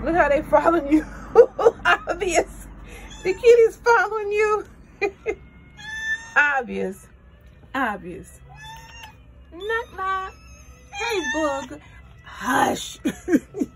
Look how they following you. Obvious. The kitty's following you. Obvious. Obvious. Knock knock. Hey, bug. Hush.